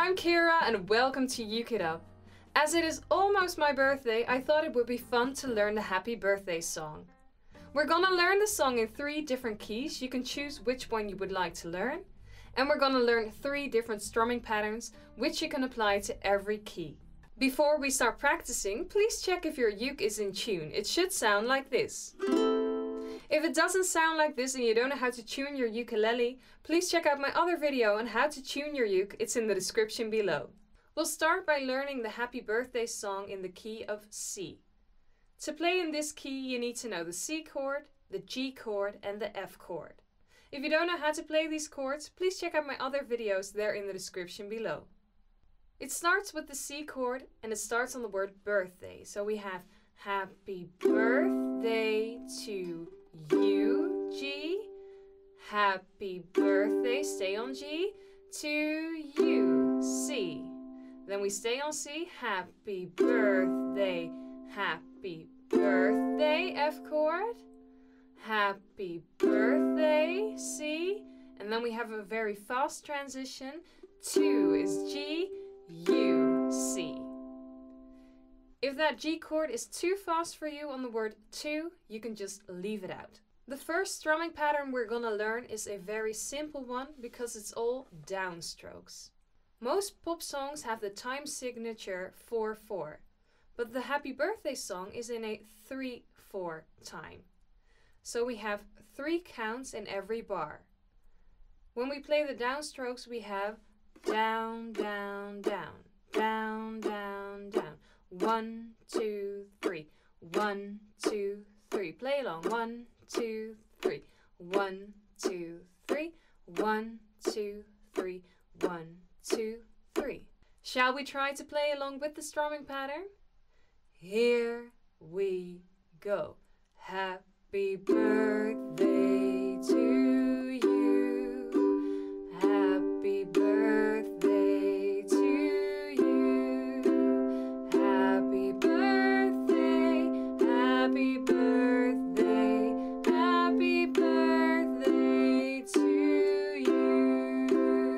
I'm Kira and welcome to Uke It Up. As it is almost my birthday, I thought it would be fun to learn the happy birthday song. We're gonna learn the song in 3 different keys. You can choose which one you would like to learn. And we're gonna learn 3 different strumming patterns, which you can apply to every key. Before we start practicing, please check if your uke is in tune. It should sound like this. If it doesn't sound like this and you don't know how to tune your ukulele, please check out my other video on how to tune your uke. It's in the description below. We'll start by learning the happy birthday song in the key of C. To play in this key, you need to know the C chord, the G chord, and the F chord. If you don't know how to play these chords, please check out my other videos there in the description below. It starts with the C chord and it starts on the word birthday. So we have happy birthday to you, G. Happy birthday, stay on G, to you, C. Then we stay on C, happy birthday, F chord. Happy birthday, C. And then we have a very fast transition. 2 is G, U, C. If that G chord is too fast for you on the word to, you can just leave it out. The first strumming pattern we're gonna learn is a very simple one because it's all downstrokes. Most pop songs have the time signature 4/4, but the happy birthday song is in a 3/4 time. So we have 3 counts in every bar. When we play the downstrokes, we have down, down, down, down, down, down. 1, 2, 3. 1, 2, 3. Play along. 1, 2, 3. 1, 2, 3. 1, 2, 3. 1, 2, 3. Shall we try to play along with the strumming pattern? Here we go. Happy birthday to you. Happy birthday to you. Happy birthday, happy birthday, happy birthday to you.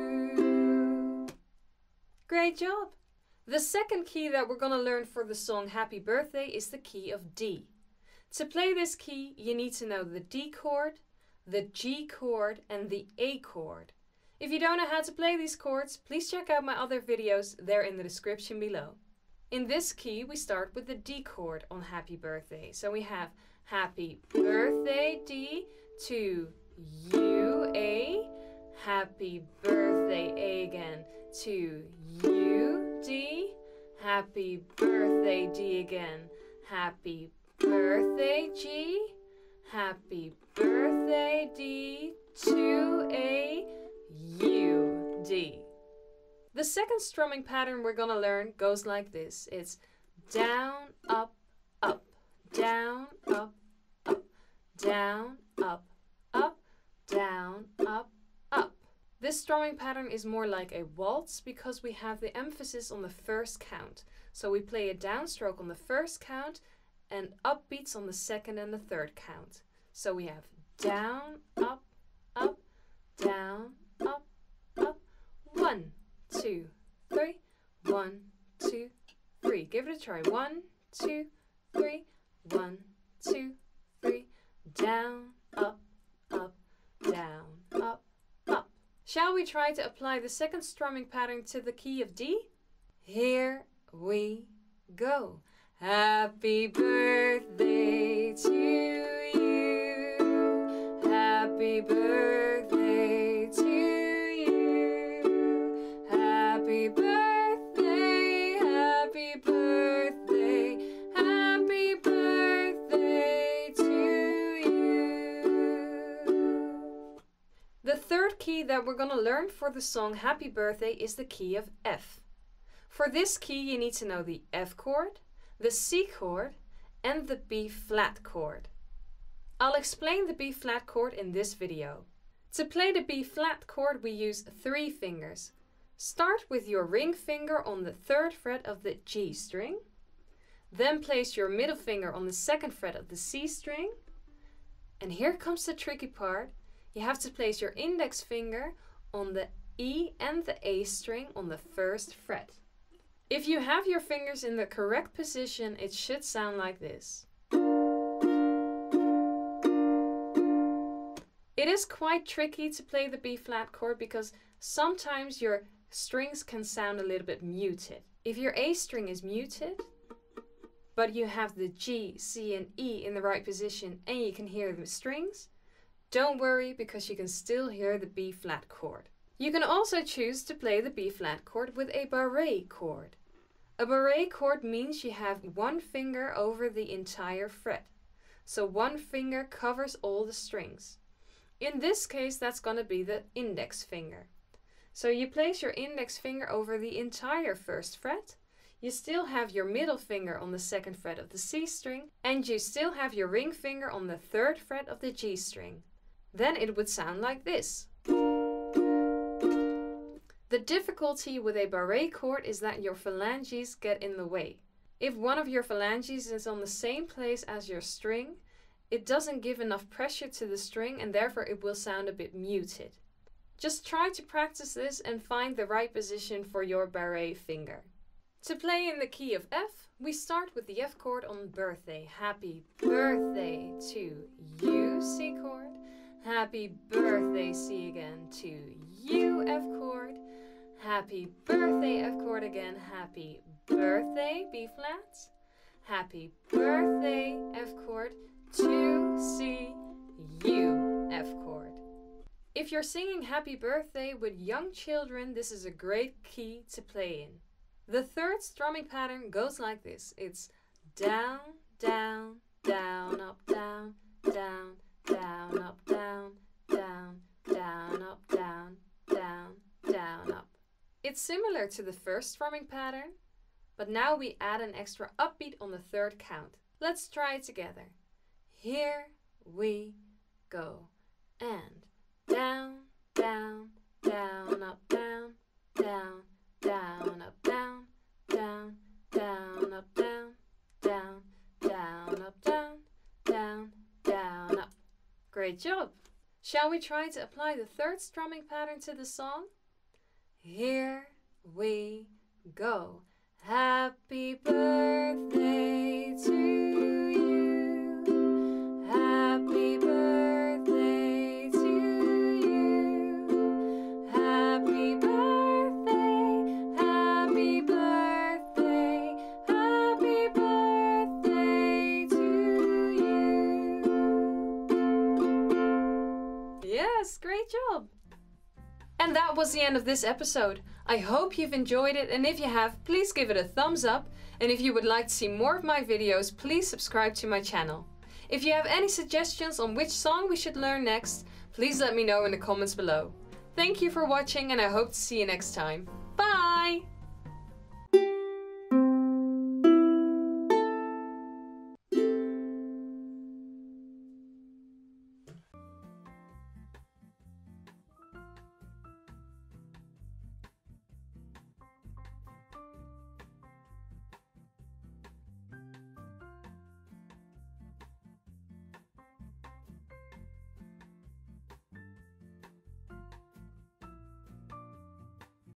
Great job! The second key that we're going to learn for the song Happy Birthday is the key of D. To play this key, you need to know the D chord, the G chord, and the A chord. If you don't know how to play these chords, please check out my other videos there in the description below. In this key, we start with the D chord on Happy Birthday. So we have Happy Birthday D to you, A. Happy Birthday A again to you, D. Happy Birthday D again. Happy Birthday G. Happy Birthday D to A, U, D. The second strumming pattern we're gonna learn goes like this. It's down, up, up, down, up, up, down, up, up, down, up, up. This strumming pattern is more like a waltz because we have the emphasis on the first count. So we play a downstroke on the first count and upbeats on the second and the third count. So we have down, up, up, down, up, up. 1, 2, 3. 1, 2, 3. Give it a try. 1, 2, 3. 1, 2, 3. Down, up, up, down, up, up. Shall we try to apply the second strumming pattern to the key of D? Here we go. Happy birthday to you. Happy birthday to you. Happy birthday, happy birthday, happy birthday to you. The third key that we're going to learn for the song Happy Birthday is the key of F. For this key, you need to know the F chord, the C chord, and the B flat chord. I'll explain the B flat chord in this video. To play the B flat chord, we use 3 fingers. Start with your ring finger on the 3rd fret of the G string. Then place your middle finger on the 2nd fret of the C string. And here comes the tricky part. You have to place your index finger on the E and the A string on the first fret. If you have your fingers in the correct position, it should sound like this. It is quite tricky to play the B flat chord because sometimes your strings can sound a little bit muted. If your A string is muted, but you have the G, C and E in the right position and you can hear the strings, don't worry because you can still hear the B flat chord. You can also choose to play the B flat chord with a barré chord. A barré chord means you have one finger over the entire fret. So one finger covers all the strings. In this case, that's going to be the index finger. So you place your index finger over the entire first fret. You still have your middle finger on the second fret of the C string, and you still have your ring finger on the third fret of the G string. Then it would sound like this. The difficulty with a barré chord is that your phalanges get in the way. If one of your phalanges is on the same place as your string, it doesn't give enough pressure to the string and therefore it will sound a bit muted. Just try to practice this and find the right position for your barré finger. To play in the key of F, we start with the F chord on birthday. Happy birthday to you, C chord. Happy birthday, C again, to you, F chord. Happy birthday, F chord again. Happy birthday, B flat. Happy birthday, F chord, to C, U, F chord. If you're singing happy birthday with young children, this is a great key to play in. The third strumming pattern goes like this. It's down, down, down, up, down, down, down, up, down, down, down, up, down, down, down, up. It's similar to the first strumming pattern, but now we add an extra upbeat on the third count. Let's try it together. Here we go. And down, down, down, up, down, down, down, up, down, down, down, up, down, down, down, up, down, down, down, up. Great job! Shall we try to apply the third strumming pattern to the song? Here we go. Happy birthday to you. Happy birthday to you. Happy birthday, happy birthday, happy birthday to you. Yes, great job! And that was the end of this episode. I hope you've enjoyed it, and if you have, please give it a thumbs up. And if you would like to see more of my videos, please subscribe to my channel. If you have any suggestions on which song we should learn next, please let me know in the comments below. Thank you for watching, and I hope to see you next time. Bye!